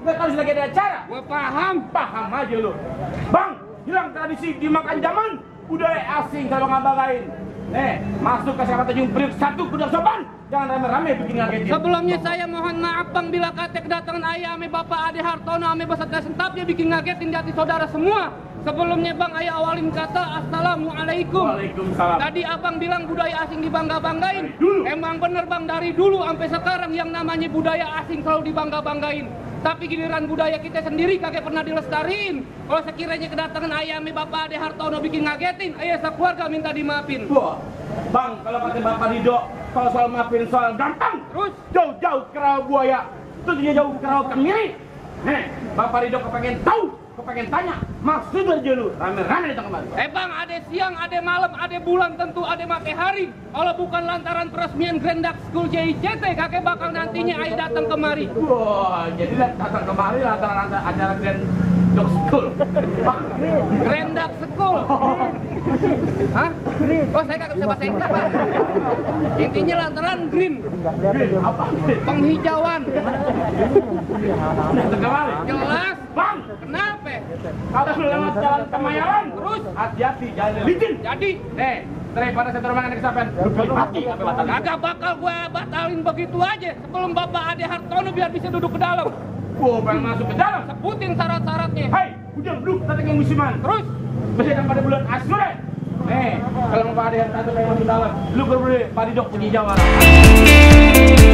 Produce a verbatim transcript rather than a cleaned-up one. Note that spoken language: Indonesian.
Nggak tahu lagi ada acara. Gua paham. Paham aja lu. Bang, hilang tradisi dimakan zaman. Budaya asing kalau ngabagain. Eh, masuk ke Kecamatan Tanjung Priok satu kuda sopan. Jangan rame-rame bikin ngagetin. Sebelumnya saya mohon maaf Bang bila kata kedatangan ayah ame Bapak Ade Hartono ame beserta sentapnya bikin ngagetin di hati saudara semua. Sebelumnya Bang ayah awalin kata Assalamualaikum. Waalaikumsalam. Tadi Abang bilang budaya asing dibangga-banggain. Emang bener Bang dari dulu sampai sekarang yang namanya budaya asing selalu dibangga-banggain. Tapi giliran budaya kita sendiri kagak pernah dilestariin. Kalau sekiranya kedatangan ayah ame Bapak Ade Hartono bikin ngagetin, ayah sekeluarga minta dimaafin. Wah, Bang, kalau kata Bapak Rido, kalau soal maafin soal gampang. Terus jauh-jauh ke rawa buaya, tentunya jauh ke rawa kemiri. Nih, Bapak Rido kepengen tahu, kepengen tanya, maksud aja lu rame-rame datang kemari. Eh Bang, ada siang, ada malam, ada bulan, tentu ada matahari. Kalau bukan lantaran peresmian Grand Duck School J I C T, kakek bakal nantinya ayah datang kemari. Wah, jadi datang kemari lantaran acara Grand Duck School. Grand Duck School. Hah? Oh, saya kagak bisa bahasa Inggris, Pak. Intinya lantaran green. Green apa? Penghijauan. Datang kemari. Jelas. Bang, Kenapa? kalau lu lewat jalan Kemayoran, Terus? hati-hati jalan licin. Jadi, Eh, daripada saya terbang ada kesampaian, lu pilih mati apa batal? kagak bakal gue batalin begitu aja sebelum Bapak Ade Hartono biar bisa duduk ke dalam. Gua pengen masuk ke dalam. Sebutin syarat-syaratnya. Hai, udah duduk datang yang musiman. Terus, Masih pada bulan Asyura. Eh, kalau mau Pak Ade Hartono pengen masuk dalam, lu berdua Pak Didok punya jawab.